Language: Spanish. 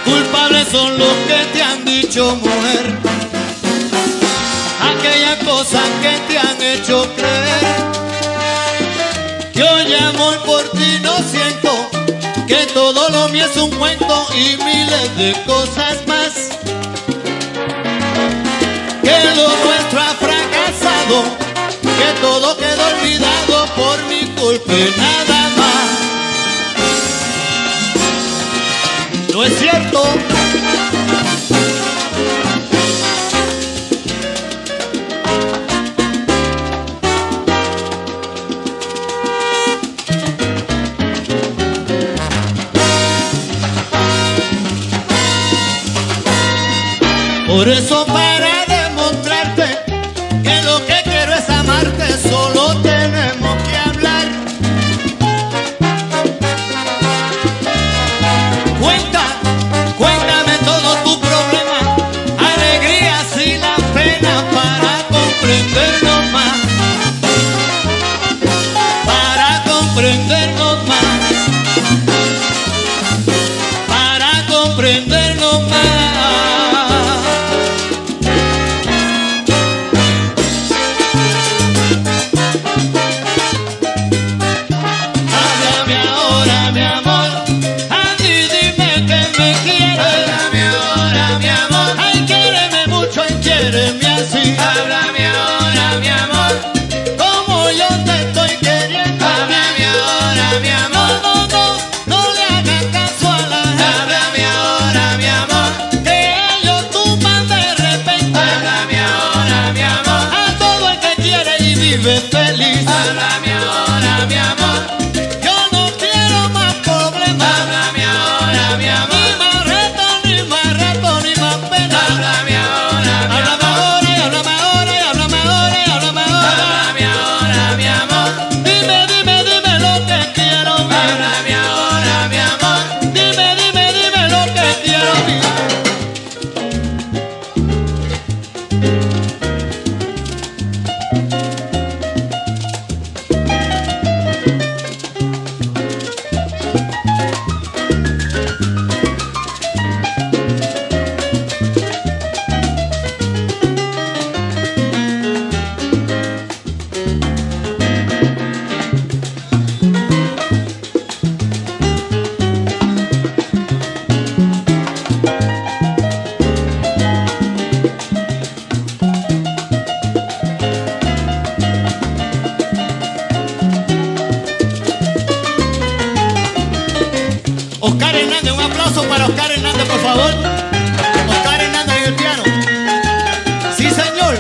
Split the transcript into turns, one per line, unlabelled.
Culpables son los que te han dicho, mujer, aquellas cosas que te han hecho creer. Yo llamo y por ti no siento que todo lo mío es un cuento y miles de cosas más. Que lo nuestro ha fracasado, que todo quedó olvidado por mi culpa y nada más. ¿No es cierto? Por eso para demostrarte que lo que quiero es amarte, solo tenemos que hablar. Cuéntame todos tus problemas, alegrías y las penas para comprendernos más. Para comprendernos más. Para comprendernos más. Háblame ahora, mi amor, como yo te estoy queriendo. Háblame ahora, mi amor, no le hagas caso a la gente. Háblame ahora, mi amor, que ellos tupan de repente. Háblame ahora, mi amor, a todo el que quiere y vive feliz. Háblame ahora, mi amor, yo no quiero más problemas. Háblame ahora, mi amor, ni más reto, ni más reto, ni más pena. Háblame ahora, mi amor. Oscar Hernández, un aplauso para Oscar Hernández, por favor. Oscar Hernández en el piano. Sí, señor.